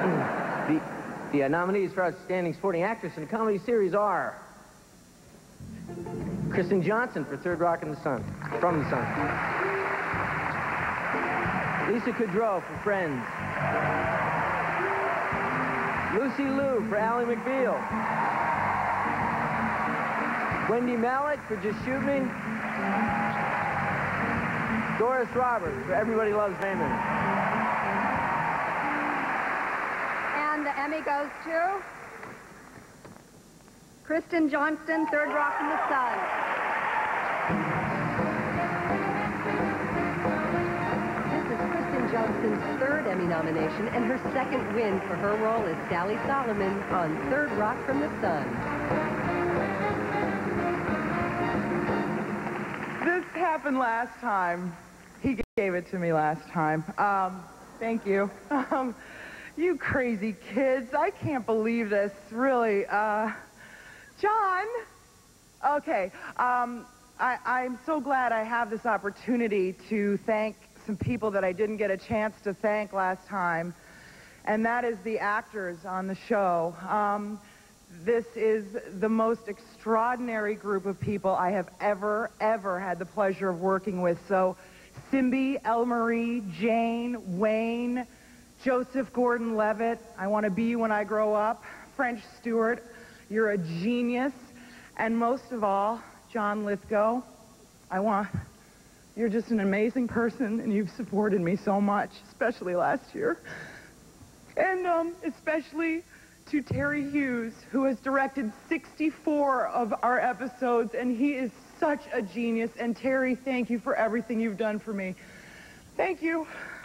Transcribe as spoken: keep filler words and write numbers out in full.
the the uh, nominees for Outstanding Supporting Actress in a Comedy Series are Kristen Johnson for Third Rock in the Sun, From the Sun. Lisa Kudrow for Friends. Lucy Liu for Ally McBeal. Wendy Malick for Just Shoot Me. Doris Roberts for Everybody Loves Raymond. And the Emmy goes to Kristen Johnston, Third Rock in the Sun. This is Kristen Johnston's third Emmy nomination and her second win for her role as Sally Solomon on Third Rock from the Sun. This happened last time. He gave it to me last time. Um, thank you. Um, you crazy kids. I can't believe this, really. Uh, John? Okay. Um, I, I'm so glad I have this opportunity to thank some people that I didn't get a chance to thank last time, and that is the actors on the show. Um, this is the most extraordinary group of people I have ever, ever had the pleasure of working with. So, Simbi, Elle-Marie, Jane, Wayne, Joseph Gordon-Levitt, I Want to Be You When I Grow Up, French Stewart, you're a genius, and most of all, John Lithgow, I want, you're just an amazing person, and you've supported me so much, especially last year. And um, especially to Terry Hughes, who has directed sixty-four of our episodes, and he is such a genius. And Terry, thank you for everything you've done for me. Thank you.